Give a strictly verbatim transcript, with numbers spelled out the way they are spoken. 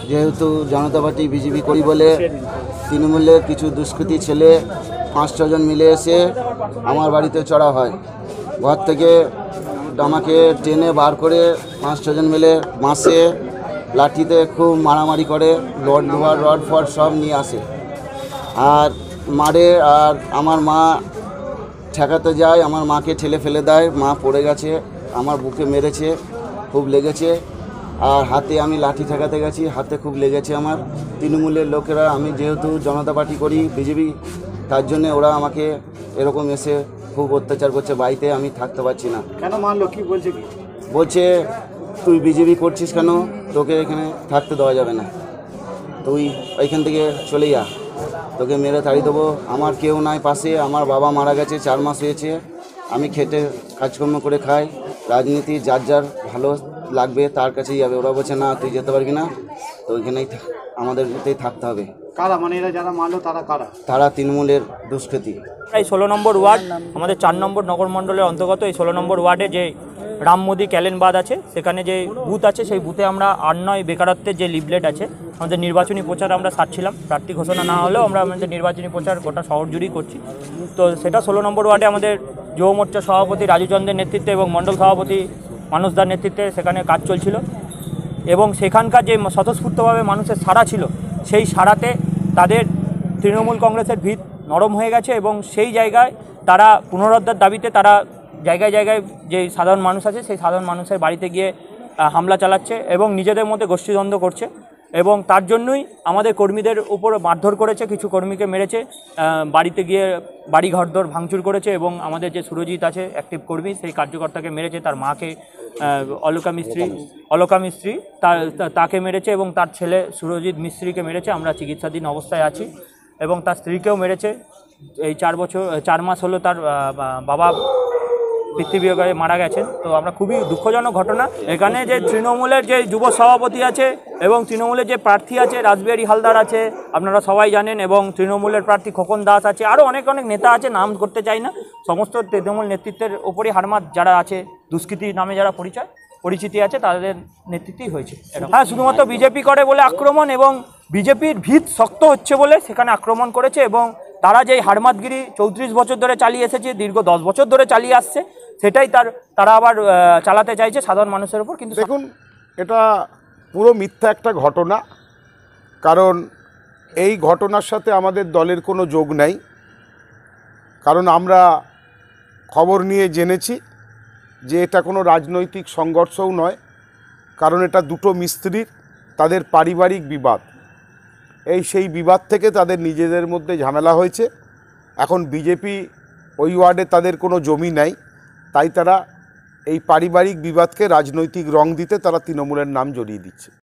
যেহেতু জনতা party BJP করি বলে তৃণমূলের কিছু দুষ্কৃতী ছেলে পাঁচ ছজন মিলে এসে আমার বাড়িতে চড়া হয়। ঘর থেকে আমাকে টেনে বার করে পাঁচ ছজন মিলে বাঁশে লাঠিতে খুব মারামারি করে, রড লোহার রড ফড সব নিয়ে আসে আর মারে। আর আমার মা ঠেকাতে যায়, আমার মাকে ঠেলে ফেলে দেয়, মা পড়ে গেছে, আমার বুকে মেরেছে, খুব লেগেছে। আর হাতে আমি লাঠি ঠেকাতে গেছি, হাতে খুব লেগেছে আমার। তৃণমূলের লোকেরা, আমি যেহেতু জনতা পার্টি করি বিজেপি, তার জন্যে ওরা আমাকে এরকম এসে খুব অত্যাচার করছে, বাড়িতে আমি থাকতে পারছি না। কেন মানলো, কি বলছে? কি বলছে তুই বিজেপি করছিস কেন, তোকে এখানে থাকতে দেওয়া যাবে না, তুই ওইখান থেকে চলে যা, তোকে মেরে তাড়িয়ে দেবো। আমার কেউ নাই পাশে, আমার বাবা মারা গেছে, চার মাস হয়েছে, আমি খেটে কাজকর্ম করে খাই। রাজনীতি যার যার ভালো লাগবে তার কাছেই যাবে। ওরা বলছে না তুই যেতে পারবি না, তো ওইখানেই আমাদেরতেই থাকতে হবে। কারা মানে এরা যারা মানলো তারা কারা? তারা তৃণমূলের দুষ্কৃতী। এই ষোলো নম্বর ওয়ার্ড আমাদের চার নম্বর নগর মণ্ডলের অন্তর্গত। এই ষোলো নম্বর ওয়ার্ডে যে রাম মোদী ক্যালেনবাদ আছে, সেখানে যে বুথ আছে, সেই বুথে আমরা আর নয় বেকারত্বের যে লিফলেট আছে, আমাদের নির্বাচনী প্রচার আমরা সারছিলাম। প্রার্থী ঘোষণা না হলেও আমরা আমাদের নির্বাচনী প্রচার গোটা শহর জুড়েই করছি। তো সেটা ষোলো নম্বর ওয়ার্ডে আমাদের যুব মোর্চা সভাপতি রাজু চন্দ্রের নেতৃত্বে এবং মণ্ডল সভাপতি মানুষ দার নেতৃত্বে সেখানে কাজ চলছিল এবং সেখানকার যে স্বতঃস্ফূর্তভাবে মানুষের সাড়া ছিল, সেই সাড়াতে তাদের তৃণমূল কংগ্রেসের ভিত নরম হয়ে গেছে এবং সেই জায়গায় তারা পুনরুদ্ধার দাবিতে তারা জায়গায় জায়গায় যে সাধারণ মানুষ আছে, সেই সাধারণ মানুষের বাড়িতে গিয়ে হামলা চালাচ্ছে এবং নিজেদের মধ্যে গোষ্ঠীদ্বন্দ্ব করছে এবং তার জন্যই আমাদের কর্মীদের উপর মারধর করেছে, কিছু কর্মীকে মেরেছে, বাড়িতে গিয়ে বাড়ি ঘরদোর ভাঙচুর করেছে এবং আমাদের যে সুরজিৎ আছে অ্যাক্টিভ কর্মী, সেই কার্যকর্তাকে মেরেছে, তার মাকে অলোকা মিস্ত্রি অলোকা মিস্ত্রি তার তাকে মেরেছে এবং তার ছেলে সুরজিৎ মিস্ত্রিকে মেরেছে। আমরা চিকিৎসাধীন অবস্থায় আছি এবং তার স্ত্রীকেও মেরেছে। এই চার বছর চার মাস হলো তার বাবা পিতৃবিয়োগে মারা গেছেন। তো আমরা খুবই দুঃখজনক ঘটনা। এখানে যে তৃণমূলের যে যুব সভাপতি আছে এবং তৃণমূলের যে প্রার্থী আছে রাসবিহারী হালদার আছে, আপনারা সবাই জানেন, এবং তৃণমূলের প্রার্থী খোকন দাস আছে, আরও অনেক অনেক নেতা আছে, নাম করতে চাই না। সমস্ত তৃণমূল নেতৃত্বের ওপরই হারমাত যারা আছে, দুষ্কৃতী নামে যারা পরিচয় পরিচিতি আছে, তাদের নেতৃত্বই হয়েছে। হ্যাঁ, শুধুমাত্র বিজেপি করে বলে আক্রমণ এবং বিজেপির ভিত শক্ত হচ্ছে বলে সেখানে আক্রমণ করেছে এবং তারা যেই হারমাতগিরি চৌত্রিশ বছর ধরে চালিয়ে এসেছে, দীর্ঘ দশ বছর ধরে চালিয়ে আসছে, সেটাই তার তারা আবার চালাতে চাইছে সাধারণ মানুষের উপর। কিন্তু দেখুন, এটা পুরো মিথ্যা একটা ঘটনা, কারণ এই ঘটনার সাথে আমাদের দলের কোনো যোগ নাই। কারণ আমরা খবর নিয়ে জেনেছি যে এটা কোনো রাজনৈতিক সংঘর্ষও নয়, কারণ এটা দুটো মিস্ত্রির তাদের পারিবারিক বিবাদ। এই সেই বিবাদ থেকে তাদের নিজেদের মধ্যে ঝামেলা হয়েছে। এখন বিজেপি ওই ওয়ার্ডে তাদের কোনো জমি নাই, তাই তারা এই পারিবারিক বিবাদকে রাজনৈতিক রং দিতে তারা তৃণমূলের নাম জড়িয়ে দিচ্ছে।